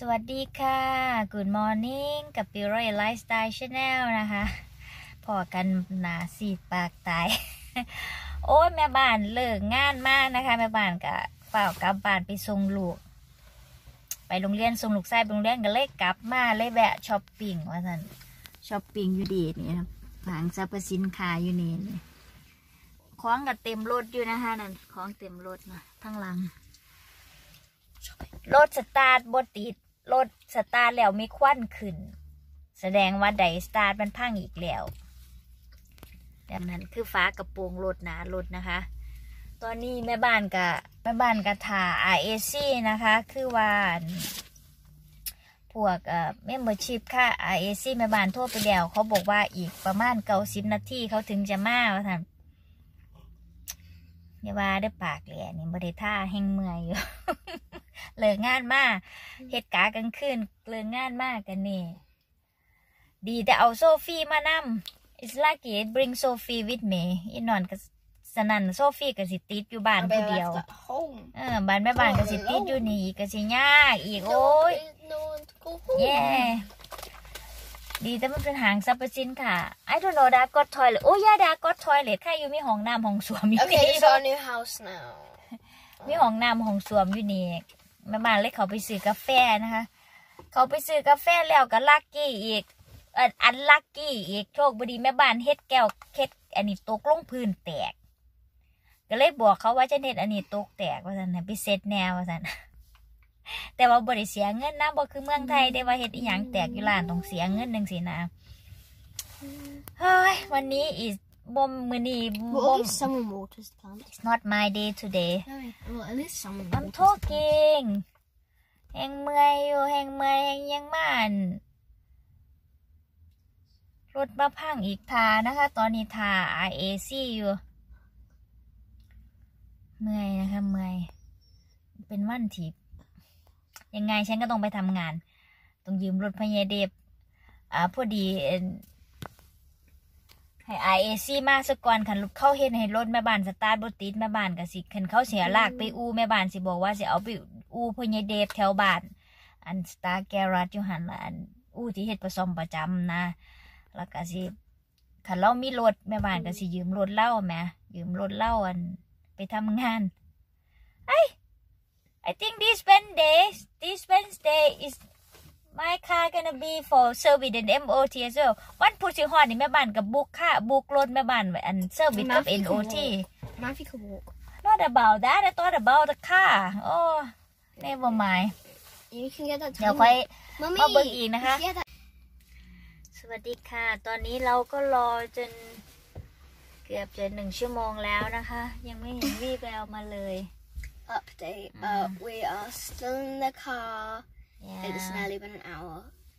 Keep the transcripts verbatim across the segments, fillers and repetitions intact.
วัสดีค่ะ Good Morning กับ Biroy Lifestyle Channel นะคะพอกันหนาสีปากตาย โอ้ยแม่บ้านเลิกงานมากนะคะแม่บ้านกับเปล่ากลับบ้านไปส่งลูกไปโรงเรียนส่งลูกชายไปโรงเรียนก็เลยกลับมาเลยแวะช้อปปิ้งว่าสันช้อปปิ้งอยู่ดีนี่ครับหางสรรพสินค้าอยู่นี่นี่ของก็เต็มรถอยู่นะคะนั่นของเต็มรถมาทั้งหลังรถสตาร์ทบดติดรถสตาร์ทแล้วมีควันขึ้นแสดงว่าไดสตาร์ทมันพังอีกแล้วแบบนั้นคือฟ้ากระโปรงรถนะรถนะคะตอนนี้แม่บ้านกับแม่บ้านกับถ่า อาร์ เอ ซี นะคะคือว่าพวกเอ่อเมมเบอร์ชิพค่ะ อาร์ เอ ซี แม่บ้านโทรไปแล้วเขาบอกว่าอีกประมาณเก้าสิบนาทีเขาถึงจะมาว่าท่านอย่าว่าได้ปากเลยนี่บริท่าแห้งเมื่อยอยู่ เลิกงานมากเหตุการณ์กลางคืนเลิกงานมากกันนี่ดีแต่เอาโซฟีมานำ It's lucky it bring Sophie with me อีนอนกับสนั่นโซฟีกับสิติดอยู่บ้านผู้เดียวเออบ้านแม่บ้านกับสิติดอยู่นี่กับสิยากอีกโอ้ยแย่ดีแต่มันเป็นหางซับปซินค่ะ I don't know that got toilet โอ้ยาดา got toilet ค่ะอยู่มีห้องน้ำห้องส้วมอยู่นี่ Okay, it's our new house now มีห้องน้ำห้องส้วมอยู่นี่แม่บ้านเลยเขาไปซื้อกาแฟนะคะเขาไปซื้อกาแฟแล้วก็ลักกี้อีกอันลักกี้อีกโชคบดีแม่บ้านเฮ็ดแก้วเฮ็ดอันนี้ตกลงพื้นแตกก็เลยบอกเขาว่าจะเน็ตอันนี้ตกแตกว่าสันไปเซ็ตแนวว่าสันแต่ว่าบริเสียเงินนะบอกคือเมืองไทยได้ว่าเฮ็ดอีหยังแตกอยู่ร้านต้องเสียเงินหนึ่งสินะเฮ้ยวันนี้อีบ่มมือนี้บ่ม someone waters the plant It's not my day today well at least someone I'm talking แหงเมื่อยอยู่แหงเมื่อยแหงยังมันรถมาพังอีกทานะคะตอนนี้ทา อาร์ เอ ซี อยู่เมื่อยนะคะเมื่อยเป็นวันที่ยังไงฉันก็ต้องไปทำงานต้องยืมรถพยาเดบอ่าพอดีให้ อาร์ เอ ซี มาสักก่อนคันเข้าเห็นให้รถแม่บ้านสตาร์ทบ่ติดแม่บ้านก็สิคันเขาเสียลากไปอู่แม่บ้านสิบอกว่าสิเอาไปอู่พยาเดบแถวบ้านอันสตาร์แกรัสอยู่หันละอันอู่ที่เฮ็ดประสมประจำนะแล้วก็สิคันเรามีรถแม่บ้านก็สิยืมรถเล่าแม่ยืมรถเล่าอันไปทำงานไอ้ I think this Wednesday this Wednesday is my car gonna be for service and เอ็ม โอ ที as well วันพุธสิฮอดนี่แม่บ้านกับบุกค่ะบุกรถแม่บ้านอัน service กับ เอ็น โอ ที Matthew could walk Not about that I thought about the car oh never mind you can get that เดี๋ยวค่อยมาเบิ่งอีกนะคะสวัสดีค่ะตอนนี้เราก็รอจนเกือบจะหนึ่งชั่วโมงแล้วนะคะยังไม่เห็นวี่แววมาเลย update uh we are still in the car yeah. It's nearly been an hour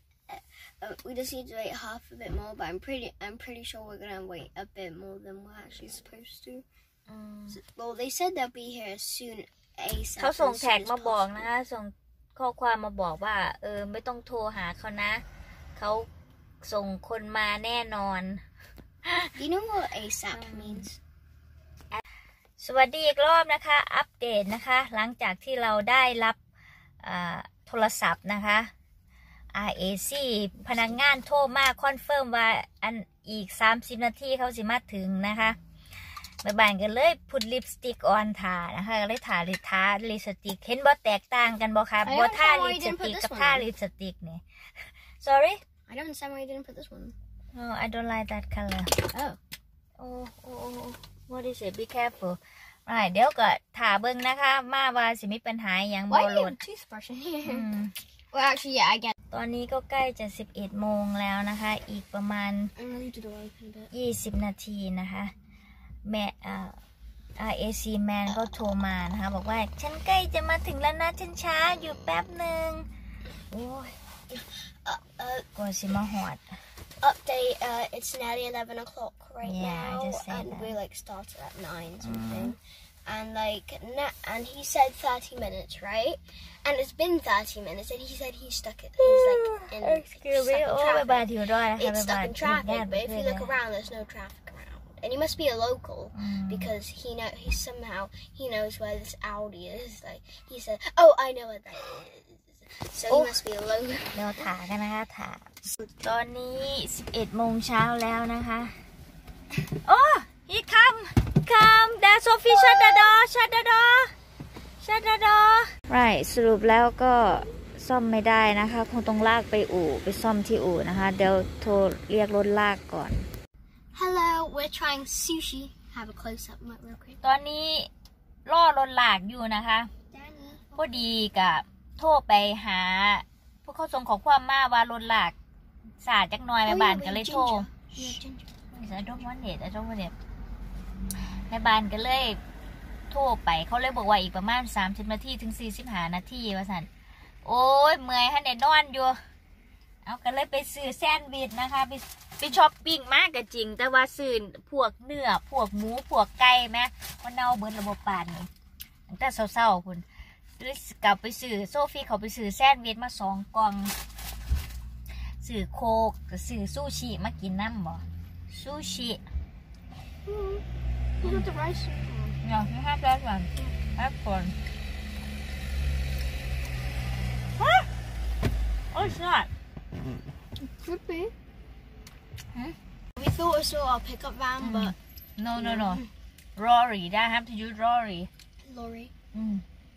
uh, we just need to wait half a bit more but I'm pretty I'm pretty sure we're gonna wait a bit more than we're actually supposed to mm. so, well they said they'll be here soon ASAP เขาส่งแท็กมาบอกนะคะส่งข้อความมาบอกว่าเออไม่ต้องโทรหาเขานะเขาส่งคนมาแน่นอน You know what ASAP means สวัสดีอีกรอบนะคะอัปเดตนะคะหลังจากที่เราได้รับโทรศัพท์นะคะ อาร์ เอ ซี พนักงานโทรมาคอนเฟิร์มว่าอันอีกสามสิบนาทีเขาสิมาถึงนะคะแม่บ้านก็เลยพุดลิปสติกออนทานะคะก็เลยทาลิทาลิปสติกเห็นบ่แตกต่างกันบ่คะบ่ทาลิปสติกกับทาลิปสติกเนี่ย sorry I don't understand why you didn't put this one no I don't like that color oh oh oh what is it be careful right เดี๋ยวก็ถ่าเบิ่งนะคะมาว่าสิมีปัญหาอย่างบ่หลด toothbrush in here well actually yeah I get ตอนนี้ก็ใกล้จะสิบเอ็ดโมงแล้วนะคะอีกประมาณยี่สิบนาทีนะคะแม่อ่า อาร์ เอ ซี แมนก็โทรมานะคะบอกว่าฉันใกล้จะมาถึงแล้วนะฉันช้าอยู่แป๊บหนึ่งโอ้ยกว่าสิมาหอด update uh it's nearly eleven o'clock right yeah, now and that. we like started at nine something mm. and like and he said thirty minutes right and it's been thirty minutes and he said he's stuck it he's like in, Excuse me. stuck in oh, traffic it's stuck in traffic but if you look around there's no traffic around and he must be a local mm. because he know he somehow he knows where this Audi is like he said oh I know what that is so Oh. he must be alone. เดี๋ยวถากันนะคะถาตอนนี้สิบเอ็ดโมงเช้าแล้วนะคะโอ้he come come there Sophie shut the door shut the door shut the door right สรุปแล้วก็ซ่อมไม่ได้นะคะคงต้องลากไปอู่ไปซ่อมที่อู่นะคะเดี๋ยวโทรเรียกรถลากก่อน Hello, we're trying sushi. Have a close up look real quick. ตอนนี้ล่อรถลากอยู่นะคะ Danny. พอดีกับโทรไปหาพวกเขาส่งของความมาว่ารถลากสาดจักหน่อยแม่บ้านก็เลยโทร Yeah, ginger. ไอ้ดอกวันเด็ดไอ้ดอกวันเด็ดแม่บ้านก็เลยโทรไปเขาเลยบอกว่าอีกประมาณสามสิบนาทีถึงสี่สิบห้านาทีว่าสันโอ้ยเมื่อยฮะเนี่ยนอนอยู่เอาก็เลยไปซื้อแซนด์วิชนะคะไปไปช้อปปิ้งมากก็จริงแต่ว่าซื้อพวกเนื้อพวกหมูพวกไก่แม่มันเน่าเบิดระบบปานนี่ตั้งแต่เศร้าๆคุณเลยกลับไปซื้อโซฟี่เขาไปซื้อแซนด์วิชมาสองกล่องซื้อโคกก็ซื้อซูชิมากินน้ำบ่ซูชิ Mm. You got the rice. No, you have that one. That one. What? Oh, it's not. It could be. Hmm? We thought it saw our pickup van, Mm. but No, no, no. Rory. That have to use Rory. lorry. Mm.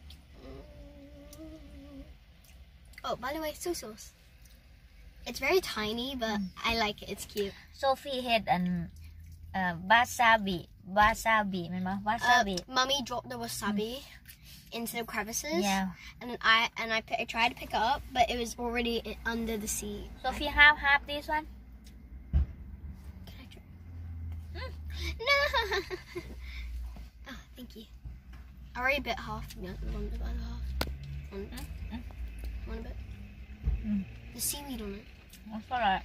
Oh, by the way, soy sauce. It's very tiny, but I like it. It's cute. Sophie had an uh, wasabi. Wasabi, remember? Uh, Wasabi. Mummy dropped the wasabi into the crevices. Yeah. And then I and I, I tried to pick it up, but it was already i- under the seat. Sophie, have half this one. Can I try? Mm. No. Oh, thank you. I already bit half. To be honest, one bit, one half. One, Mm, mm. one bit. Mm. The seaweed on it. That's alright.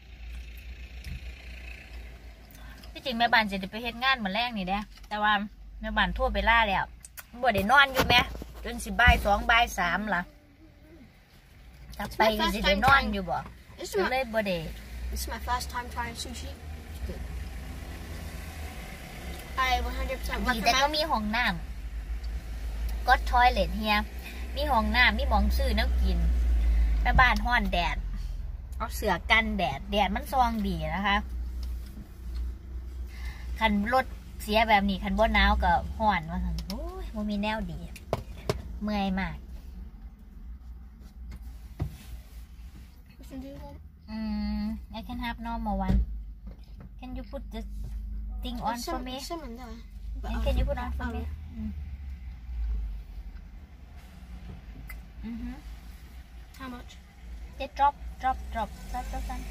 ที่จริงแม่บ้านจะไปเฮ็ดงานเหมือนแรกนี่แหละแต่ว่าแม่บ้านโทรไปล่าแล้วบ่ได้นอนอยู่แม่จนสิบ่ายสองบ่ายสามล่ะถ้าไปก็สิได้นอนอยู่บ่ This is ก็ my เลยบ่ได้ this is my first time trying sushi. It's good. I one hundred percent ดีแต่ก็ recommend. มีห้องน้ำก็ทอยเลทเฮียมีห้องน้ำมีหมองซื้อน้ำกินแม่บ้านฮ้อนแดดเอาเสื้อกันแดดแดดมันซองดีนะคะคันรถเสียแบบนี้คันบ่หนาวก็ฮ้อนว่าซั่นโอ้ยบ่มีแนวดีเมื่อยมาก Listen to one. อืม I can have normal one can you put the thing on There's for some, me some in there. But, and uh, can you put on for oh, me อือฮึ How much? just drop drop drop drop drop drop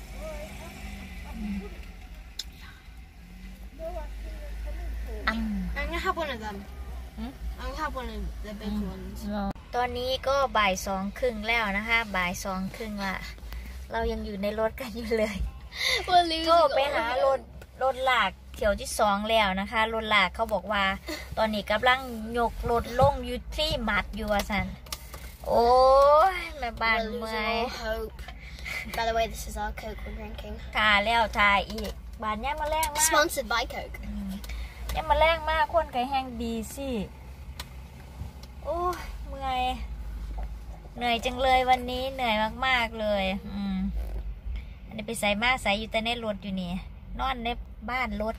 อืม I'm gonna have one of them. Hmm? I'm gonna have one of the big ones. ตอนนี้ก็บ่ายสองครึ่งแล้วนะคะบ่ายสองครึ่งละเรายังอยู่ในรถกันอยู่เลย We're losing โทรไป all หา of ร it. ถรถลากเที่ยวที่สองแล้วนะคะรถลากเขาบอกว่า ตอนนี้กำลังยกรถลงอยู่ที่มัดอยู่ว่าสันโอ้ยแม่บ้าน We're เมื่ losing อย all hope. By the way, this is our Coke we're drinking. ทาแล้วทาอีกบานย่ามาแรงมาก Sponsored by Coke. ย่ามาแรงมากคนไก่แห้งดีสิโอ้ยเมื่อยเหนื่อยจังเลยวันนี้เหนื่อยมากๆเลยอืมอันนี้ไปใส่มาใส่อยู่แต่ในรถอยู่นี่นอนในบ้านรถ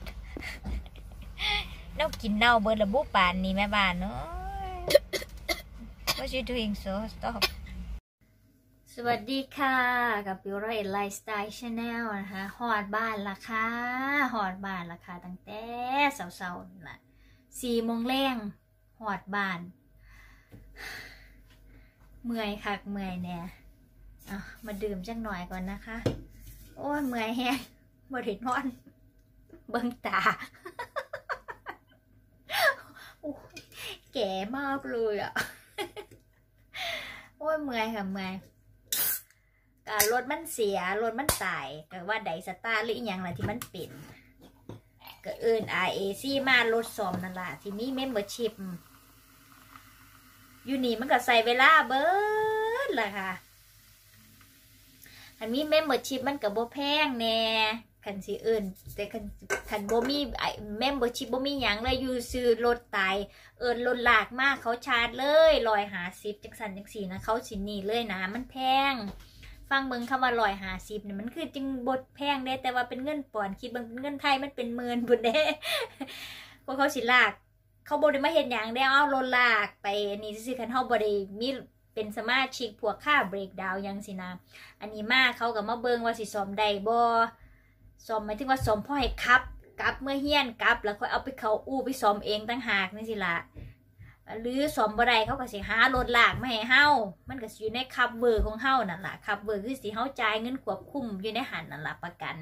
น้องกินเน่าเบิร์ระบุปานนี่แม่บ้านเนาะ What you doing so stop สวัสดีค่ะกับปิวร้อยเอ็ดไลฟ์สไตล์ชาแนลนะคะหอดบ้านละค่ะหอดบ้านละค่ะตั้งแต่เสาๆนี่ล่ะสี่โมงแรงหอดบ้านเมื่อยคักเมื่อยแน่อ่ะมาดื่มจังหน่อยก่อนนะคะโอ้ยเมื่อยแฮงบ่ได้นอนเบิ่งตา โอ้ยแก่มากเลยอ่ะ โอ้ยเมื่อยค่ะเมื่อยการรถมันเสียรถมันตายก็ว่าไดสตาร์หรืออีหยังล่ะที่มันเป็นก็เอิ้น อาร์ เอ ซี มารถซ่อมนั่นล่ะที่มีเมมเบอร์ชิพอยู่นี่มันก็ใส่เวลาเบิดล่ะค่ะอันมีเมมเบอร์ชิพมันก็บ่แพงแน่คันสิเอิ้นแต่คันคันบ่มีไอ้เมมเบอร์ชิพบ่มีหยังเลยอยู่ซื้อรถตายเอิ้นรถลากมาเขาชาร์จเลยหนึ่งร้อยห้าสิบจังซั่นจังซี่นะเขาสิหนีเลยนะมันแพงฟังเบิ่งคำว่าหนึ่งร้อยห้าสิบนี่มันคือจึงบ่แพงเด้แต่ว่าเป็นเงินปอนด์คิดเบิ่งเป็นเงินไทยมันเป็นหมื่นพุ่นเด้พวกเขาสิลากเขาบ่ได้มาเฮ็ดหยังได้เอารถลากไปนี่ซื่อๆคันเฮาบ่ได้มีเป็นสมาชิกพวกค่าเบรกดาวน์ยังสินะอันนี้มาเขาก็มาเบิ่งว่าสิซ่อมได้บ่ซ่อมหมายถึงว่าซ่อมพ่อให้ขับกลับเมื่อเฮียนกลับแล้วค่อยเอาไปเข้าอู่ไปซ่อมเองต่างหากนี่สิล่ะหรือซ่อมบ่ได้เขาก็สิหารถลากมาให้เฮามันก็สิอยู่ในคัฟเวอร์ของเฮานั่นล่ะคัฟเวอร์คือสิเฮาจ่ายเงินควบคุมอยู่ในหันนั่นล่ะประกัน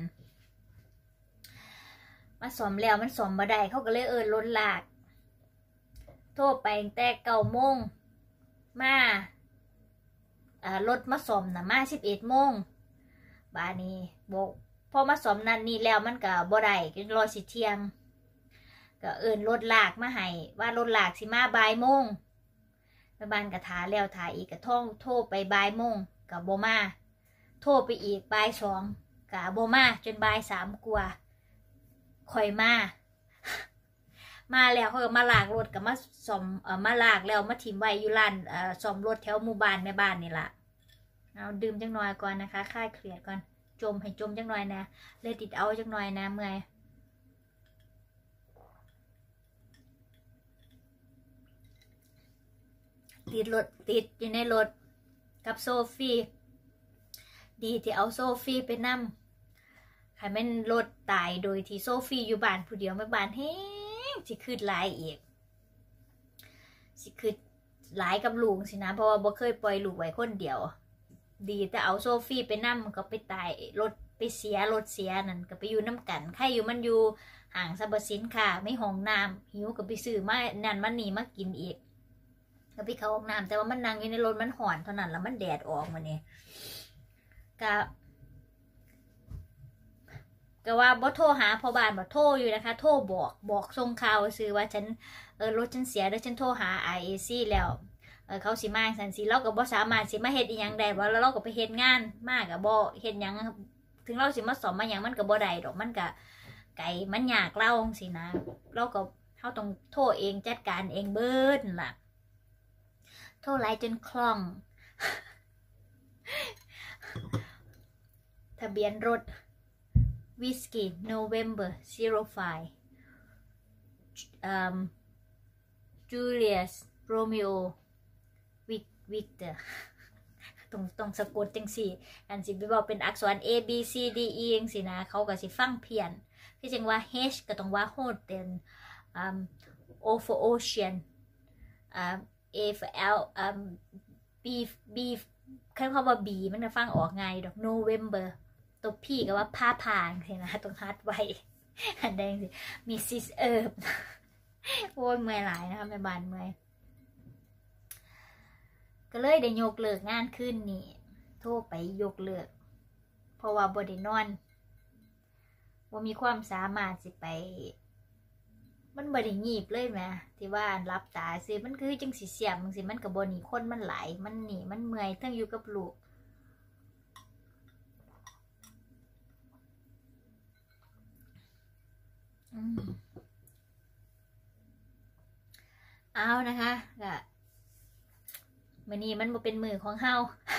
มาซ่อมแล้วมันซ่อมบ่ได้เขาก็เลยเอิ้นรถลากโทรไปตั้งแต่เก้าโมงมาอ่ารถมาซ่อมน่ะมาสิบเอ็ดโมงบาดนี้บอกพอมาซ่อมนั่นนี่แล้วมันก็บ่ได้ก็รอสิเที่ยงก็เอิ้นรถลากมาให้ว่ารถลากสิมาบ่ายโมงแม่บ้านก็ถาแล้วถาอีกก็ท่องโทรไปบ่ายโมงก็บ่มาโทรไปอีกบ่ายสองก็บ่มาจนบ่ายสามกว่าค่อยมามาแล้วเขาก็มาลากรถกับมาซ่อมเอ่อมาลากแล้วมาถิ่มไว้อยู่ร้านเอ่อซ่อมรถแถวหมู่บ้านแม่บ้านนี่ล่ะเอาดื่มจังหน่อยก่อนนะคะคลายเครียดก่อนจมให้จมจังหน่อยนะเลยติดเอาจังหน่อยนะเมื่อยติดรถติดอยู่ในรถกับโซฟี่ดีที่เอาโซฟี่ไปนั่งใครเป็นรถตายโดยที่โซฟี่อยู่บ้านผู้เดียวแม่บ้านเฮ้สิคืดหลายอีกสิคืดหลายกับลูกสินะเพราะว่าบ่เคยปล่อยลูกไว้คนเดียวดีแต่เอาโซฟี่ไปนั่งก็ไปตายรถไปเสียรถเสียนั่นก็ไปอยู่น้ำกันใครอยู่มันอยู่ห่างสรรพสินค้าไม่ห้องน้ำหิวก็ไปซื้อมานั่นมันนี่มากินอีกก็ไปเข้าห้องน้ำแต่ว่ามันนั่งอยู่ในรถมันห่อนเท่านั้นแล้วมันแดดออกมาเนี่ยก็ก็ว่าบ่โทรหาพ่อบ้านบ่โทรอยู่นะคะโทรบอกบอกส่งข่าวซื้อว่าฉันเออรถฉันเสียแล้วฉันโทรหา ไอ เอ ซี แล้วเออเขาสิมาสันสิเราก็บ่สามารถสิมาเฮ็ดอีหยังได้บ่แล้วเราก็ไปเฮ็ดงานมากก็บ่เฮ็ดหยังถึงเราสิมาสอนมาหยังมันก็บ่ได้ดอกมันก็ไกลมันยากเล่าสินะเราก็เฮาต้องโทรเองจัดการเองเบิดนั่นล่ะโทรหลายจนคล่องทะเบียนรถWhiskey November zero five um Julius Romeo Victor ตรงตรงสะกดจังสี่อันสิไปบอกเป็นอักษร A B C D E จังสินะเขาก็สิฟังเพี้ยนที่จังว่า H ก็ต้องว่า Hotel um O for Ocean um A for L um B B คำว่า B มันจะฟังออกไงดอก Novemberตัวพี่ก็ว่าผ้าพางใช่ไหมตรงฮัดไว้อันแดงสิมีซิสเอิบโอ้ยเมื่อยหลายนะคะแม่บ้านเมื่อยก็เลยได้ยกเลิกงานขึ้นนี่โทรไปยกเลิกเพราะว่าบ่ได้นอนว่ามีความสามารถสิไปมันบ่ได้งีบเลยแม่ที่ว่ารับตาสิมันคือจังสิเสียมจังสิมันก็บ่หนีคนมันหลายมันหนีมันเมื่อยทั้งอยู่กับลูกเอานะคะก็มื้อนี้มันบ่เป็นมือของเฮา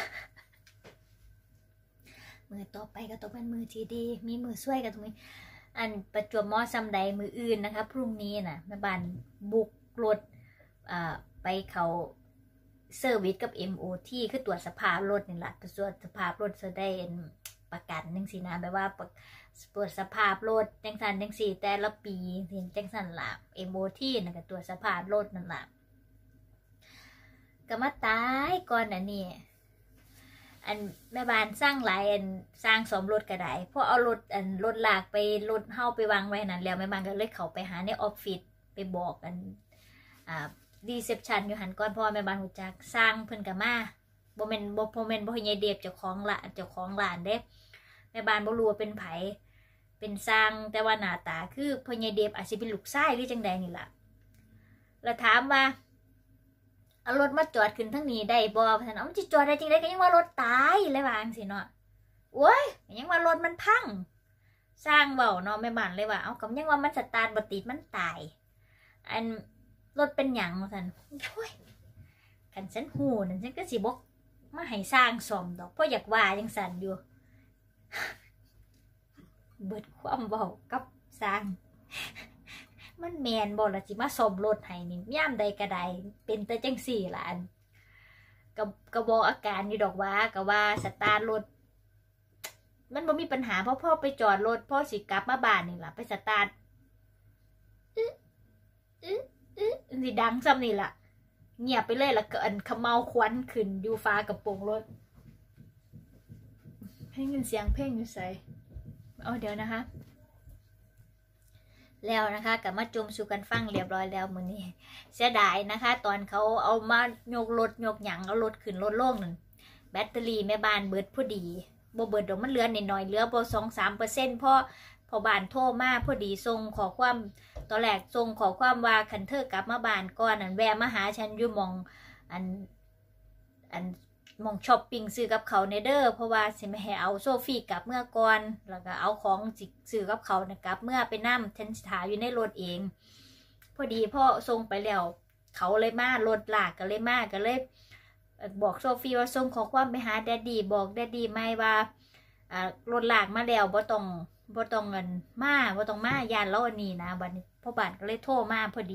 มือต่อไปก็ต้องเป็นมือที่ดีมีมือช่วยกันตรงนี้อันประจวบเหมาะซำใดมืออื่นนะคะพรุ่งนี้น่ะแม่บ้านบุกรถอ่าไปเขาเซอร์วิสกับ เอ็ม โอ ที คือตรวจสภาพรถนี่แหละตรวจสภาพรถจะได้ประกันจังซี่นะแบบว่าตรวจสภาพรถจังซั่นจังซี่แต่ละปีเห็นจังซั่นล่ะ เอ็ม โอ ที น่ะก็ตรวจสภาพรถนั่นล่ะก็มาตายก่อนน่ะนี่อันแม่บ้านสร้างหลายอันสร้างสมรถก็ได้พอเอารถอันรถลากไปรถเฮาไปวางไว้นั่นแล้วแม่บ้านก็เลยเข้าไปหาในออฟฟิศไปบอกกันอ่ารีเซพชันอยู่หันก่อนเพราะแม่บ้านฮู้จักสร้างเพิ่นก็มาบ่แม่นบ่บ่แม่นบ่ใหญ่เดบเจ้าของละเจ้าของร้านเด้แม่บ้านบ่รู้ว่าเป็นไผเป็นสร้างแต่ว่าหน้าตาคือพ่อใหญ่เดบอาจสิเป็นลูกชายหรือจังใดนี่ล่ะแล้วถามว่าเอารถมาจอดขึ้นทั้งนี้ได้บ่ท่านเอามันจะจอดได้จริงได้ก็ยังว่ารถตายเลยว่าจังซี่เนาะโอ้ยยังว่ารถมันพังสร้างเบาเนาะแม่บ้านเลยว่าเอากับยังว่ามันสตาร์ทบ่ติดมันตายอันรถเป็นหยังว่าซั่นโอ้ยคันฉันฮู้นั่นฉันก็สิบ่มาให้สร้างซ่อมดอกเพราะอยากว่าจังซั่นอยู่เบิดความเว้ากับสร้างมันแม่นบ่ล่ะสิมาซ่อมรถให้นี่ยามใดก็ได้เป็นแต่จังซี่ล่ะอันก็ก็บอกอาการอยู่ดอกว่าก็ว่าสตาร์ทรถมันบ่มีปัญหาเพราะพ่อไปจอดรถพ่อสิกลับมาบ้านนี่ล่ะไปสตาร์ทอื้ออื้ออื้อสิดังซ้ำนี่ล่ะเงียบไปเลยละเกินขมเมาควันขึ้นอยู่ฟ้ากระโปรงรถเพลงเสียงเพลงอยู่ใส่เอาเดี๋ยวนะคะแล้วนะคะกับมาจมสู่กันฟังเรียบร้อยแล้วมื้อนี้เสียดายนะคะตอนเขาเอามายกรถยกหยังเอารถขึ้นรถโล่งนั่นแบตเตอรี่แม่บ้านเบิดพอดีบ่เบิดดอกมันเหลือนิดหน่อยเหลือบ่ สองถึงสามเปอร์เซ็นต์ เพราะพอบ้านโทรมาพอดีส่งขอความตอนแรกส่งขอความว่าคันเธอกลับมาบ้านก่อนอันแวะมาหาฉันอยู่หม่องอันอันหม่องช้อปปิ้งซื้อกับเขาในเด้อเพราะว่าสิไม่ให้เอาโซฟี่กลับเมื่อก่อนแล้วก็เอาของสิซื้อกับเขาเนี่ยกลับเมื่อไปนำฉันถ่ายอยู่ในรถเองพอดีพ่อส่งไปแล้วเขาเลยมารถลากก็เลยมาก็เลยบอกโซฟี่ว่าส่งขอความไปหาแดดดี้บอกแดดดี้ไม่ว่าอ่ารถลากมาแล้วบ่ต้องบ่ต้องเงินมาบ่ต้องมายานแล้วอันนี้นะบัดนี้พ่อบ้านก็เลยโทรมาพอดี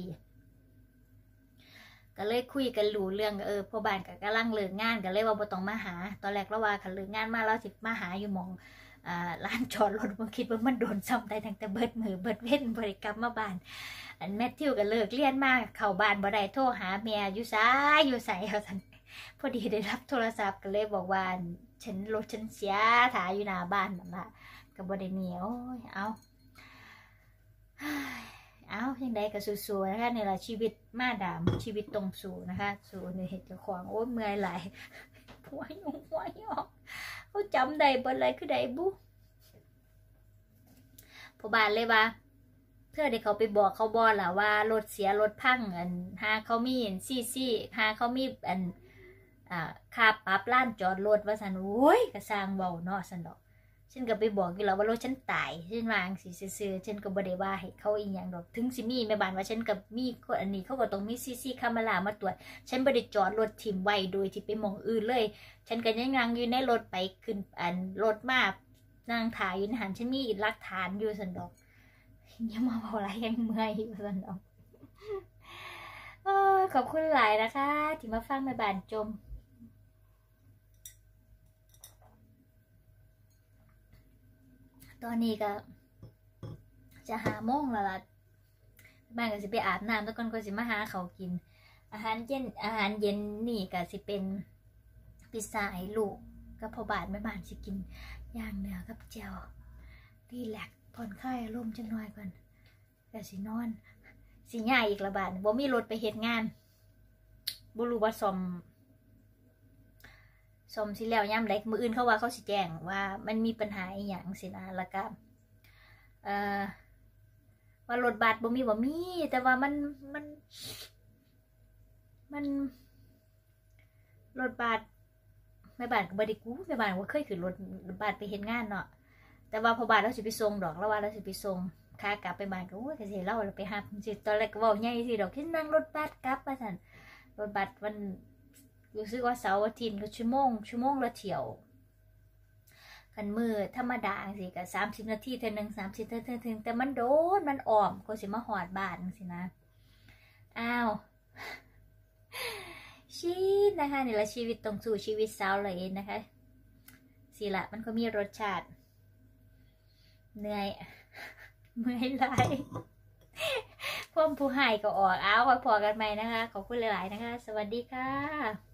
ก็เลยคุยกันรู้เรื่องเออพ่อบ้านก็กำลังเลิกงานก็เลยว่าบ่ต้องมาหาตอนแรกเราว่าคันเลิกงานมาแล้วสิมาหาอยู่หม่องอ่าร้านจอดรถบ่คิดว่ามันโดนซ้ำได้ตั้งแต่เบิดมือเบิดเว้นบ่ได้กลับมาบ้านอันแมทธิวก็เลิกเรียนมาเข้าบ้านบ่ได้โทรหาแม่อยู่ไสอยู่ไสเอาซั่นพอดีได้รับโทรศัพท์ก็เลยบอกว่าฉันรถฉันเสียถ่ายอยู่หน้าบ้านนั่นล่ะก็บ่ได้หนีโอ้ยเอาเอายังไงก็สู้ๆนะคะในละชีวิตมาดามชีวิตตรงสู่นะคะสู่ในเหตุเจ้าของโอ้ยเมื่อยไหลหัวยุ่งหัวหยอกเขาจำได้บ่เลยคือได้บุพอบานเลยว่าเพื่อที่เขาไปบอกเขาบอล่ะว่ารถเสียรถพังอันหาเขามีอันซี่ซี่หาเขามีอันอ่าค่าปรับล้านจอดรถว่าสันโอ้ยกระสร้างเบาเนาะสันดอกฉันก็ไปบอกอยู่แล้วว่ารถฉันตายฉันวางสิซื้อฉันก็บ่ได้ว่าให้เขาอีกอย่างดอกถึงสิมีแม่บ้านว่าฉันกับมีคนอันนี้เขาก็ต้องมีซีซีคาเมรามาตรวจฉันบ่ได้จอดรถถิ่มไว้โดยที่ไปมองอื่นเลยฉันก็ยังนั่งอยู่ในรถไปขึ้นอันรถมานั่งถ่ายอยู่ในหันฉันมีหลักฐานอยู่สันดอกยังมาบอกอะไรยังเมื่อยอยู่สันดอกขอบคุณหลายนะคะที่มาฟังแม่บ้านจมตอนนี้ก็จะหาโมงแล้วล่ะบ้านก็สิไปอาบน้ำแล้วก่อนก็สิมาหาเขากินอาหารเย็นอาหารเย็นนี่ก็สิเป็นพิซซ่าให้ลูกกับพ่อบ้านแม่บ้านสิกินย่างเนื้อกับเจียวรีแลกซ์ผ่อนคลายอารมณ์จังหน่อยก่อนก็สินอนสิง่ายอีกละบาทบ่มีรถไปเฮ็ดงานบ่รู้ว่าซ่อมสมสิแล้วย่ำเล็กมืออื่นเขาว่าเขาสิแจ้งว่ามันมีปัญหาอีหยังสินะแล้วก็เอ่อว่ารถบัสบ่มีบ่มีแต่ว่ามันมันมันรถบัสแม่บ้านก็บ่ได้กู้แม่บ้านว่าเคยขึ้นรถบัสไปเฮ็ดงานเนาะแต่ว่าพอบ้านเราสิไปส่งดอกแล้วว่าเราสิไปส่งขากลับไปบ้านก็โอ้ยก็สิเล่าเราไปหาสิตอนแรกก็เว้าใหญ่สิดอกที่นั่งรถบัสกลับว่าซั่นรถบัสมันรู้สึกว่าเสาร์อาทิตย์ก็ชั่วโมงชั่วโมงละเที่ยวกันมือธรรมดาสิก็สามสิบนาทีเท่านึงสามสิบเท่านึงแต่มันโดนมันอ้อมก็สิมาหอดบ้านสินะอ้าวชีวิตนะคะนี่ละชีวิตตรงสู่ชีวิตสาวเลยนะคะสิละมันก็มีรสชาติเหนื่อยเมื่อยไหลพ่อผู้ให้ก็ออกอ้าวพอกันไหมนะคะขอบคุณหลายๆนะคะสวัสดีค่ะ